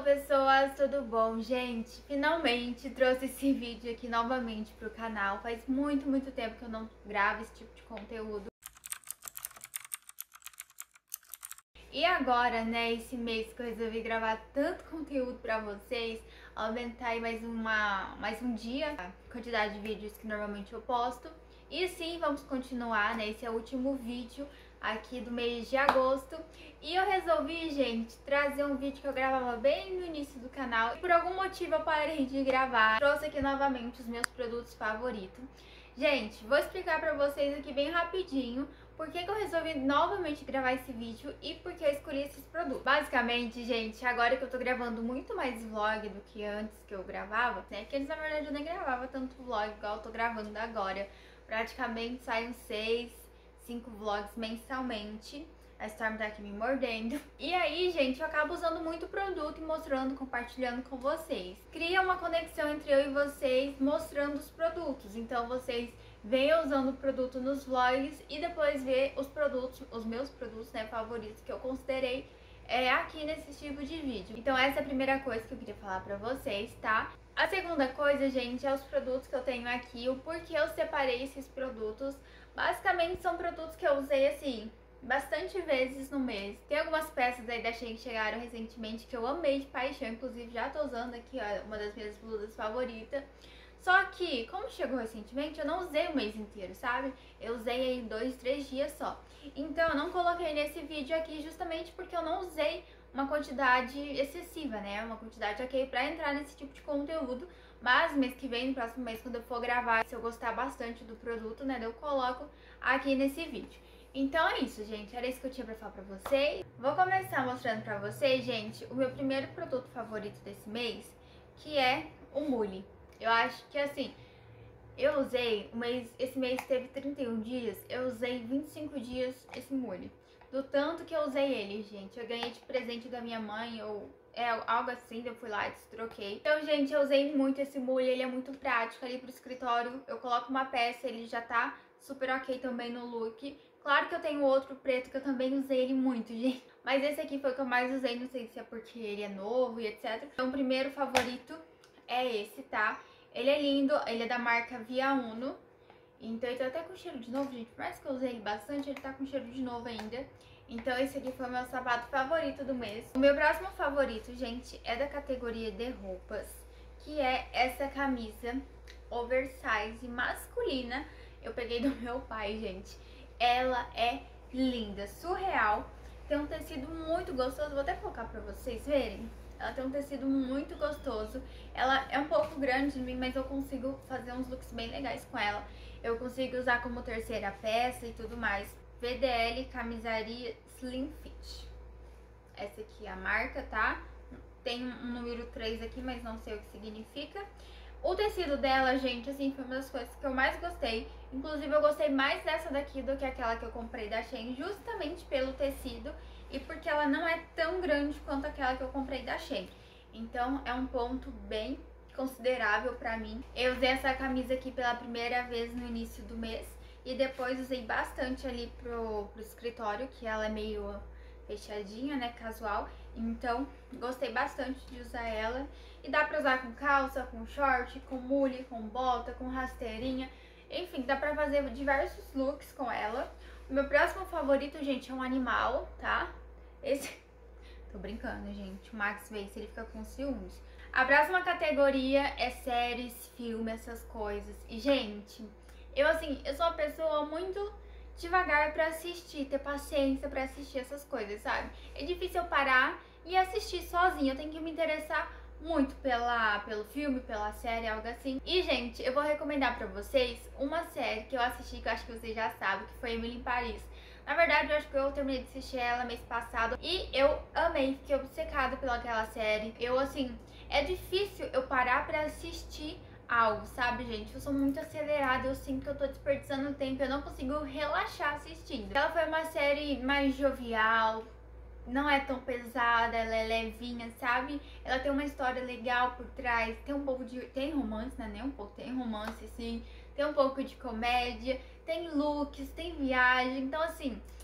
pessoas, tudo bom? Gente, finalmente trouxe esse vídeo aqui novamente pro canal. Faz muito tempo que eu não gravo esse tipo de conteúdo. E agora, né, esse mês que eu resolvi gravar tanto conteúdo pra vocês, aumentar aí mais um dia a quantidade de vídeos que normalmente eu posto. E sim, vamos continuar, né, esse é o último vídeo aqui do mês de agosto. E eu resolvi, gente, trazer um vídeo que eu gravava bem no início do canal. E por algum motivo eu parei de gravar. Trouxe aqui novamente os meus produtos favoritos. Gente, vou explicar pra vocês aqui bem rapidinho por que eu resolvi novamente gravar esse vídeo e por que eu escolhi esses produtos. Basicamente, gente, agora que eu tô gravando muito mais vlog do que antes que eu gravava, né? Porque antes, na verdade, eu nem gravava tanto vlog igual eu tô gravando agora. Praticamente saem 5 vlogs mensalmente. A Storm tá aqui me mordendo. E aí, gente, eu acabo usando muito produto e mostrando, compartilhando com vocês. Cria uma conexão entre eu e vocês, mostrando os produtos. Então, vocês veem eu usando o produto nos vlogs e depois vê os produtos, os meus produtos, né, favoritos que eu considerei aqui nesse tipo de vídeo. Então, essa é a primeira coisa que eu queria falar pra vocês, tá? A segunda coisa, gente, é os produtos que eu tenho aqui, o porquê eu separei esses produtos. Basicamente, são produtos que eu usei, assim, bastante vezes no mês. Tem algumas peças aí da Shein que chegaram recentemente que eu amei de paixão, inclusive já tô usando aqui, ó, uma das minhas blusas favoritas. Só que, como chegou recentemente, eu não usei o mês inteiro, sabe? Eu usei aí 2, 3 dias só. Então, eu não coloquei nesse vídeo aqui justamente porque eu não usei uma quantidade excessiva, né? Uma quantidade ok pra entrar nesse tipo de conteúdo. Mas mês que vem, no próximo mês, quando eu for gravar, se eu gostar bastante do produto, né, eu coloco aqui nesse vídeo. Então é isso, gente, era isso que eu tinha pra falar pra vocês. Vou começar mostrando pra vocês, gente, o meu primeiro produto favorito desse mês, que é o Mule. Eu acho que, assim, eu usei, esse mês teve 31 dias, eu usei 25 dias esse Mule. Do tanto que eu usei ele, gente, eu ganhei de presente da minha mãe, ou algo assim, eu fui lá e destroquei. Então, gente, eu usei muito esse Mule, ele é muito prático ali pro escritório. Eu coloco uma peça, ele já tá super ok também no look. Claro que eu tenho outro preto que eu também usei ele muito, gente. Mas esse aqui foi o que eu mais usei, não sei se é porque ele é novo e etc. Então, o primeiro favorito é esse, tá? Ele é lindo, ele é da marca Via Uno. Então, ele tá até com cheiro de novo, gente. Por mais que eu usei ele bastante, ele tá com cheiro de novo ainda. Então, esse aqui foi o meu sapato favorito do mês. O meu próximo favorito, gente, é da categoria de roupas, que é essa camisa oversize masculina. Eu peguei do meu pai, gente. Ela é linda, surreal. Tem um tecido muito gostoso. Vou até colocar pra vocês verem. Ela tem um tecido muito gostoso. Ela é um pouco grande em mim, mas eu consigo fazer uns looks bem legais com ela. Eu consigo usar como terceira peça e tudo mais. VDL Camisaria Slim Fit. Essa aqui é a marca, tá? Tem um número 3 aqui, mas não sei o que significa. O tecido dela, gente, assim, foi uma das coisas que eu mais gostei. Inclusive, eu gostei mais dessa daqui do que aquela que eu comprei da Shein, justamente pelo tecido e porque ela não é tão grande quanto aquela que eu comprei da Shein. Então, é um ponto bem considerável pra mim. Eu usei essa camisa aqui pela primeira vez no início do mês e depois usei bastante ali pro escritório, que ela é meio fechadinha, né, casual. Então, gostei bastante de usar ela. E dá pra usar com calça, com short, com mule, com bota, com rasteirinha. Enfim, dá pra fazer diversos looks com ela. O meu próximo favorito, gente, é um animal, tá? Esse... Tô brincando, gente. O Max Vase, ele fica com ciúmes. A próxima categoria é séries, filmes, essas coisas. E, gente, eu sou uma pessoa muito devagar pra assistir, ter paciência pra assistir essas coisas, sabe? É difícil eu parar e assistir sozinha. Eu tenho que me interessar muito pelo filme, pela série, algo assim. E, gente, eu vou recomendar pra vocês uma série que eu assisti, que eu acho que vocês já sabem, que foi Emily em Paris. Na verdade, eu acho que eu terminei de assistir ela mês passado e eu amei, fiquei obcecada pelaquela série. Eu, assim, é difícil eu parar pra assistir algo, sabe, gente? Eu sou muito acelerada, eu sinto que eu tô desperdiçando tempo, eu não consigo relaxar assistindo. Ela foi uma série mais jovial, não é tão pesada, ela é levinha, sabe? Ela tem uma história legal por trás, tem um pouco de... tem romance, né? Nem um pouco, tem romance, sim. Tem um pouco de comédia, tem looks, tem viagem. Então, assim,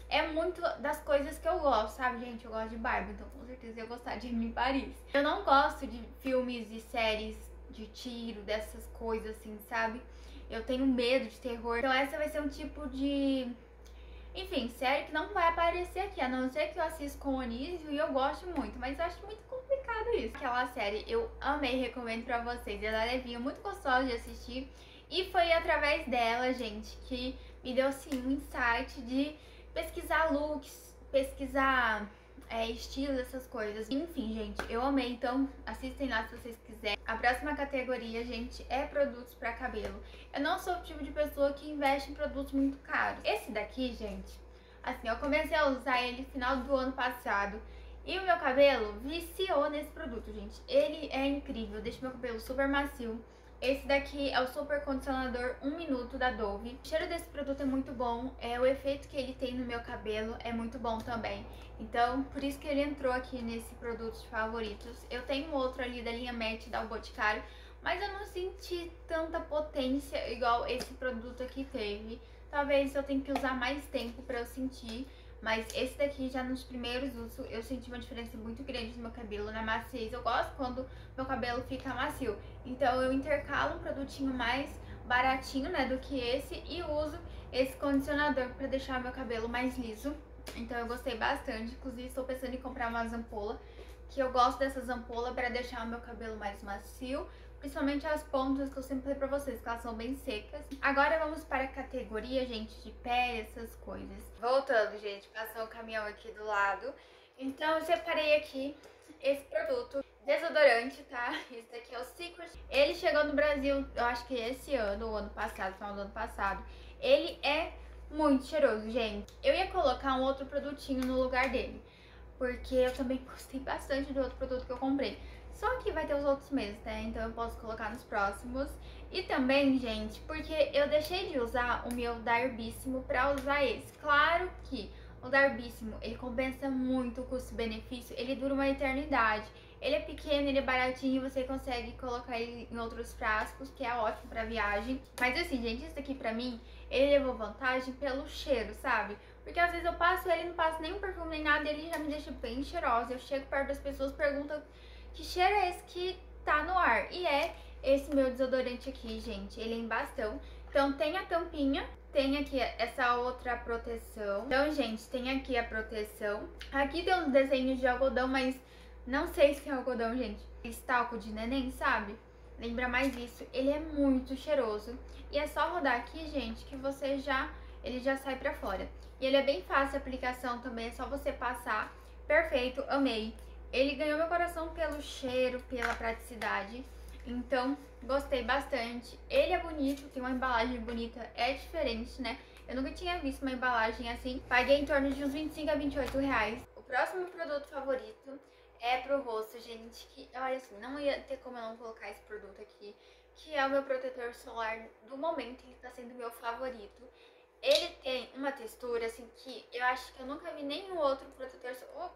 é muito das coisas que eu gosto, sabe, gente? Eu gosto de Barbie, então com certeza eu ia gostar de Emily em Paris. Eu não gosto de filmes e séries de tiro, dessas coisas assim, sabe? Eu tenho medo de terror. Então essa vai ser um tipo de... enfim, série que não vai aparecer aqui, a não ser que eu assista com o Anísio e eu gosto muito, mas eu acho muito complicado isso. Aquela série eu amei, recomendo pra vocês. Ela é levinha, muito gostosa de assistir. E foi através dela, gente, que me deu assim um insight de pesquisar looks, pesquisar estilos, essas coisas. Enfim, gente, eu amei, então assistem lá se vocês quiserem. A próxima categoria, gente, é produtos pra cabelo. Eu não sou o tipo de pessoa que investe em produtos muito caros. Esse daqui, gente, assim, eu comecei a usar ele no final do ano passado. E o meu cabelo viciou nesse produto, gente. Ele é incrível, deixa meu cabelo super macio. Esse daqui é o Super Condicionador 1 Minuto da Dove. O cheiro desse produto é muito bom, o efeito que ele tem no meu cabelo é muito bom também. Então, por isso que ele entrou aqui nesse produto de favoritos. Eu tenho outro ali da linha Matte da Boticário, mas eu não senti tanta potência igual esse produto aqui teve. Talvez eu tenha que usar mais tempo pra eu sentir. Mas esse daqui, já nos primeiros usos, eu senti uma diferença muito grande no meu cabelo, na maciez. Eu gosto quando meu cabelo fica macio. Então eu intercalo um produtinho mais baratinho, né, do que esse. E uso esse condicionador pra deixar meu cabelo mais liso. Então eu gostei bastante. Inclusive estou pensando em comprar umas ampolas, que eu gosto dessas ampolas pra deixar o meu cabelo mais macio. Principalmente as pontas, que eu sempre falei pra vocês, que elas são bem secas. Agora vamos para a categoria, gente, de pele, essas coisas. Voltando, gente, passou o caminhão aqui do lado. Então eu separei aqui esse produto, desodorante, tá? Esse daqui é o Secret. Ele chegou no Brasil, eu acho que esse ano, ou ano passado, final do ano passado. Ele é muito cheiroso, gente. Eu ia colocar um outro produtinho no lugar dele, porque eu também gostei bastante do outro produto que eu comprei. Só que vai ter os outros meses, né? Então eu posso colocar nos próximos. E também, gente, porque eu deixei de usar o meu da Herbíssimo pra usar esse. Claro que o da Herbíssimo, ele compensa muito o custo-benefício. Ele dura uma eternidade. Ele é pequeno, ele é baratinho, você consegue colocar ele em outros frascos, que é ótimo pra viagem. Mas assim, gente, isso aqui pra mim, ele levou vantagem pelo cheiro, sabe? Porque às vezes eu passo ele, não passo nenhum perfume nem nada, e ele já me deixa bem cheirosa. Eu chego perto das pessoas, perguntam que cheiro é esse que tá no ar. E é esse meu desodorante aqui, gente. Ele é em bastão. Então tem a tampinha, tem aqui essa outra proteção. Então, gente, tem aqui a proteção. Aqui tem uns desenhos de algodão, mas não sei se é algodão, gente. Esse talco de neném, sabe? Lembra mais isso. Ele é muito cheiroso. E é só rodar aqui, gente, que você ele já sai pra fora. E ele é bem fácil a aplicação também, é só você passar. Perfeito, amei. Ele ganhou meu coração pelo cheiro, pela praticidade. Então, gostei bastante. Ele é bonito, tem uma embalagem bonita, é diferente, né? Eu nunca tinha visto uma embalagem assim. Paguei em torno de uns 25 a 28 reais. O próximo produto favorito é pro rosto, gente. Que, olha assim, não ia ter como eu não colocar esse produto aqui, que é o meu protetor solar do momento, ele tá sendo meu favorito. Ele tem uma textura, assim, que eu acho que eu nunca vi nenhum outro protetor solar.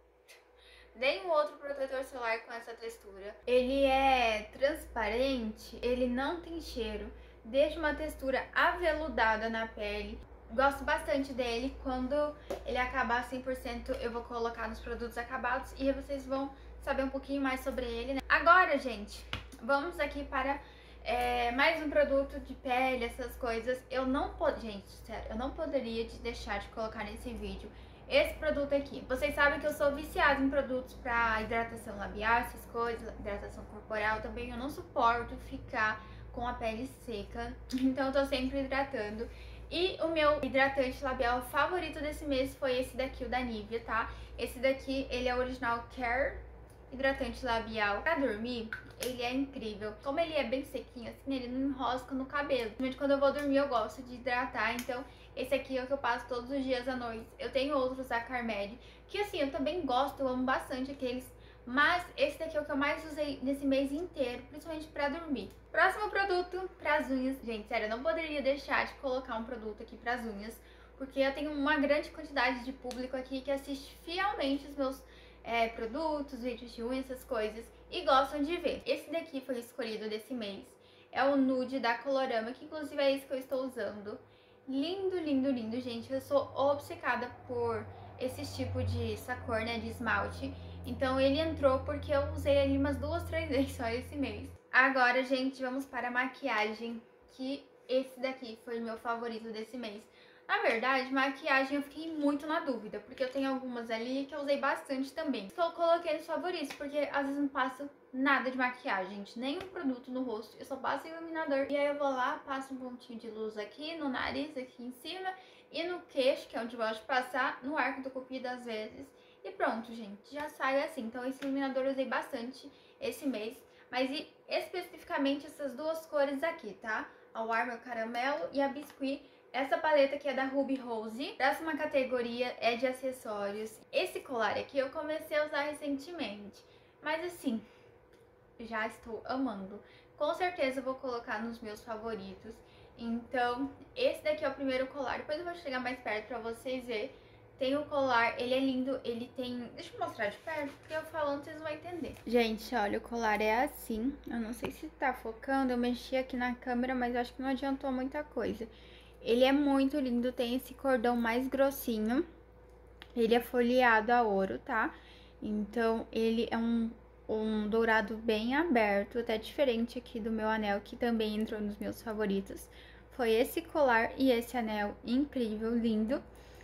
Nenhum outro protetor solar com essa textura. Ele é transparente, ele não tem cheiro, deixa uma textura aveludada na pele. Gosto bastante dele. Quando ele acabar 100%, eu vou colocar nos produtos acabados e vocês vão saber um pouquinho mais sobre ele, né? Agora, gente, vamos aqui para mais um produto de pele, essas coisas. Gente, sério, eu não poderia deixar de colocar nesse vídeo esse produto aqui. Vocês sabem que eu sou viciada em produtos para hidratação labial, essas coisas, hidratação corporal também. Eu não suporto ficar com a pele seca, então eu tô sempre hidratando. E o meu hidratante labial favorito desse mês foi esse daqui, o da Nivea, tá? Esse daqui, ele é o Original Care hidratante labial. Pra dormir, ele é incrível. Como ele é bem sequinho assim, ele não enrosca no cabelo. Principalmente quando eu vou dormir, eu gosto de hidratar, então esse aqui é o que eu passo todos os dias à noite. Eu tenho outros da Carmed, que assim, eu também gosto, eu amo bastante aqueles. Mas esse daqui é o que eu mais usei nesse mês inteiro, principalmente pra dormir. Próximo produto, pras unhas. Gente, sério, eu não poderia deixar de colocar um produto aqui pras unhas, porque eu tenho uma grande quantidade de público aqui que assiste fielmente os meus produtos, vídeos de unha, essas coisas, e gostam de ver. Esse daqui foi escolhido desse mês. É o Nude da Colorama, que inclusive é esse que eu estou usando. lindo, lindo, lindo, gente. Eu sou obcecada por esse tipo de essa cor, né, de esmalte. Então ele entrou porque eu usei ele umas 2, 3 vezes só esse mês. Agora, gente, vamos para a maquiagem, que esse daqui foi o meu favorito desse mês. Na verdade, maquiagem eu fiquei muito na dúvida, porque eu tenho algumas ali que eu usei bastante também. Então eu coloquei nos favoritos, porque às vezes não passo nada de maquiagem, gente, nenhum produto no rosto, eu só passo iluminador. E aí eu vou lá, passo um pontinho de luz aqui, no nariz, aqui em cima, e no queixo, que é onde eu gosto de passar, no arco do cupido às vezes. E pronto, gente, já sai assim. Então esse iluminador eu usei bastante esse mês, mas especificamente essas duas cores aqui, tá? A Warmer Caramelo e a Biscuit. Essa paleta aqui é da Ruby Rose. Próxima categoria é de acessórios. Esse colar aqui eu comecei a usar recentemente, mas assim, já estou amando. Com certeza eu vou colocar nos meus favoritos. Então, esse daqui é o primeiro colar. Depois eu vou chegar mais perto pra vocês verem. Tem o colar, ele é lindo, ele tem... Deixa eu mostrar de perto, porque eu falando vocês vão entender. Gente, olha, o colar é assim. Eu não sei se tá focando, eu mexi aqui na câmera, mas acho que não adiantou muita coisa. Ele é muito lindo, tem esse cordão mais grossinho. Ele é folheado a ouro, tá? Então, ele é um dourado bem aberto, até diferente aqui do meu anel, que também entrou nos meus favoritos. Foi esse colar e esse anel incrível, lindo.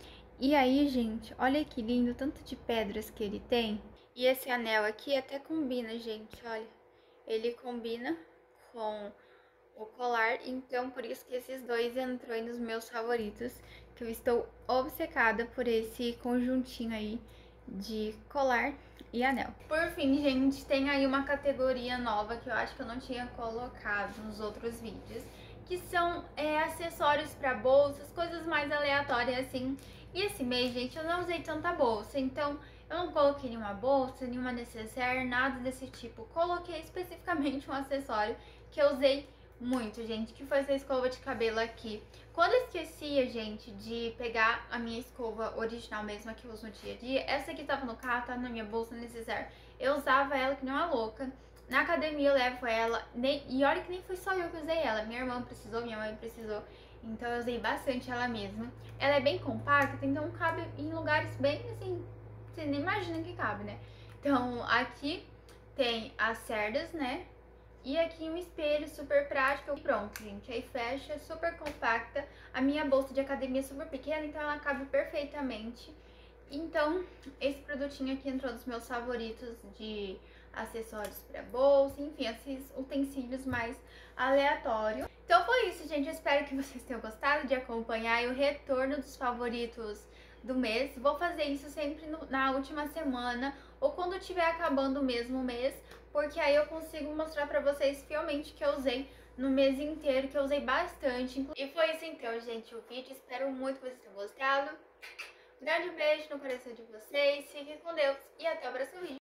E aí, gente, olha que lindo, tanto de pedras que ele tem. E esse anel aqui até combina, gente, olha. Ele combina com o colar, então por isso que esses dois entrou aí nos meus favoritos, que eu estou obcecada por esse conjuntinho aí de colar e anel. Por fim, gente, tem aí uma categoria nova que eu acho que eu não tinha colocado nos outros vídeos, que são acessórios para bolsas, coisas mais aleatórias assim. E esse mês, gente, eu não usei tanta bolsa, então eu não coloquei nenhuma bolsa, nenhuma necessaire, nada desse tipo. Coloquei especificamente um acessório que eu usei muito, gente, que foi essa escova de cabelo aqui. Quando eu esquecia, gente, de pegar a minha escova original mesmo, que eu uso no dia a dia, essa aqui tava no carro, tava na minha bolsa necessaire. Eu usava ela que nem uma louca. Na academia eu levo ela, e olha que nem foi só eu que usei ela. Minha irmã precisou, minha mãe precisou, então eu usei bastante ela mesma. Ela é bem compacta, então cabe em lugares bem assim, você nem imagina que cabe, né? Então aqui tem as cerdas, né? E aqui um espelho super prático. E pronto, gente. Aí fecha, super compacta. A minha bolsa de academia é super pequena, então ela cabe perfeitamente. Então, esse produtinho aqui entrou nos meus favoritos de acessórios para bolsa, enfim, esses utensílios mais aleatórios. Então foi isso, gente. Eu espero que vocês tenham gostado de acompanhar o retorno dos favoritos do mês. Vou fazer isso sempre na última semana ou quando estiver acabando mesmo o mês, porque aí eu consigo mostrar pra vocês fielmente que eu usei no mês inteiro, que eu usei bastante. E foi isso então, gente, o vídeo. Espero muito que vocês tenham gostado. Um grande beijo no coração de vocês, fiquem com Deus e até o próximo vídeo.